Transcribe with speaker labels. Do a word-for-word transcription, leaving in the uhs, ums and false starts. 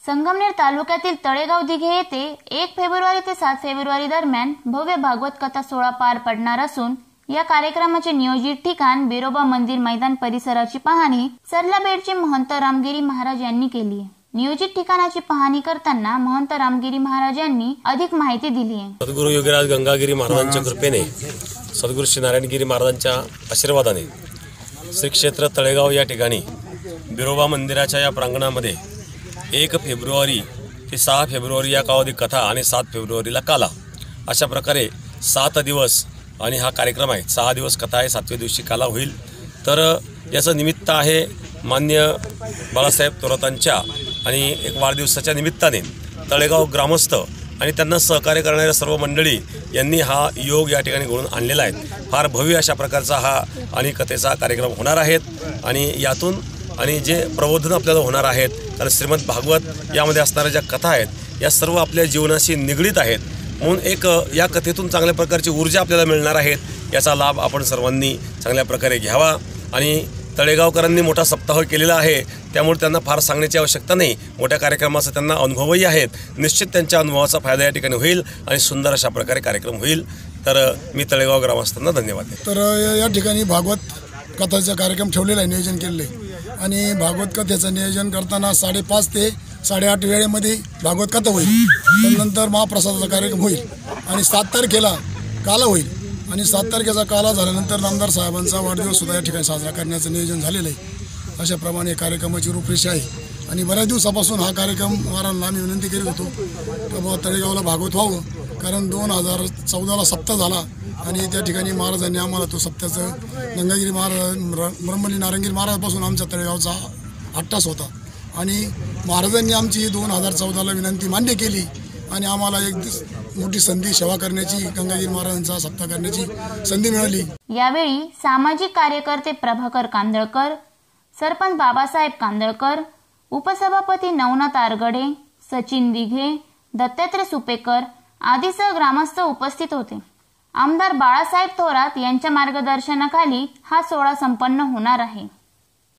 Speaker 1: संगमनेर तालुक्यातील तळेगाव दिघे येथे एक फेब्रुवारी ते सात फेब्रुवारी दरम्यान भव्य भागवत कथा सोहळा पार पडणार असून या कार्यक्रमाचे नियोजित ठिकाण बिरोबा मंदिर मैदान परिसराची पाहणी सरलाबेडचे महंत रामगिरी महाराज यांनी केली आहे। नियोजित ठिकाणाची पाहणी करताना महंत रामगिरी महाराज यांनी अधिक माहिती दिली आहे।
Speaker 2: सद्गुरू योगीराज गंगागिरी महाराजांच्या कृपेने सद्गुरू श्री नारायणगिरी महाराजांच्या आशीर्वादाने श्री क्षेत्र तळेगाव या ठिकाणी बिरोबा मंदिराच्या या प्रांगणामध्ये एक फेब्रुवारी ते सहा फेब्रुवारी या कालावधी कथा आणि सात फेब्रुवारीला काला अशा प्रकारे सात दिवस आणि हा कार्यक्रम आहे। सहा दिवस कथा आहे, सातव्या दिवशी काला होईल। तर याचं निमित्त आहे मान्य बाळासाहेब थोरातांच्या आणि एक वाढदिवसाच्या निमित्ताने तळेगाव ग्रामस्थ आणि त्यांना सहकार्य करणाऱ्या सर्व मंडळी यांनी हा योग या ठिकाणी घडवून आणलेला आहे। फार भव्य अशा प्रकारचा हा आणि कथेचा कार्यक्रम होणार आहेत आणि यातून आणि जे प्रबोधन आपल्याला होणार आहेत, कारण श्रीमद भागवत यामध्ये असणाऱ्या ज्या कथा आहेत या सर्व आपल्या जीवनाशी निगडीत आहेत, म्हणून एक या कथेतून चांगल्या प्रकारची ऊर्जा आपल्याला मिळणार आहेत। याचा लाभ आपण सर्वांनी चांगल्या प्रकारे घ्यावा आणि तळेगावकरांनी मोठा सप्ताह केलेला आहे, त्यामुळे त्यांना फार सांगण्याची आवश्यकता नाही। मोठ्या कार्यक्रमाचा त्यांना अनुभवही आहेत, निश्चित त्यांच्या अनुभवाचा फायदा या ठिकाणी होईल आणि सुंदर अशा प्रकारे कार्यक्रम होईल। तर मी तळेगाव ग्रामस्थांना धन्यवाद देतो।
Speaker 3: तर या ठिकाणी भागवत कथाचा कार्यक्रम ठेवलेला आहे, नियोजन केलेलं आहे आणि भागवत कथेचं नियोजन करताना साडेपाच ते साडेआठ वेळेमध्ये भागवत कथा होईल। त्यानंतर महाप्रसादाचा कार्यक्रम होईल आणि सात तारखेला काला होईल आणि सात तारखेचा काला झाल्यानंतर नामदार साहेबांचा वाढदिवस सुद्धा या ठिकाणी साजरा करण्याचं नियोजन झालेलं आहे। अशाप्रमाणे कार्यक्रमाची रूपरेषा आहे आणि बऱ्याच दिवसापासून हा कार्यक्रम वारांना आम्ही विनंती करीत होतो की बाबा तळेगावला भागवत व्हावं, कारण दोन हजार चौदाला सप्ताह झाला आणि त्या ठिकाणी महाराजांनी आम्हाला तो सप्त्याचं गंगागिरी महाराज ब्रह्मली नारायणगिरी महाराजापासून आमच्या तळेगावचा आट्टास होता आणि महाराजांनी आमची दोन हजार चौदाला विनंती मान्य केली आणि आम्हाला एक मोठी संधी सेवा करण्याची, गंगागिरी महाराजांचा सप्ताह करण्याची संधी मिळाली।
Speaker 1: यावेळी सामाजिक कार्यकर्ते प्रभाकर कांदळकर, सरपंच बाबासाहेब कांदळकर, उपसभापती नवनाथ आरगडे, सचिन दिघे, दत्तात्रय सुपेकर आदीसह ग्रामस्थ उपस्थित होते। आमदार बाळासाहेब थोरात यांच्या मार्गदर्शनाखाली हा सोहळा संपन्न होणार आहे।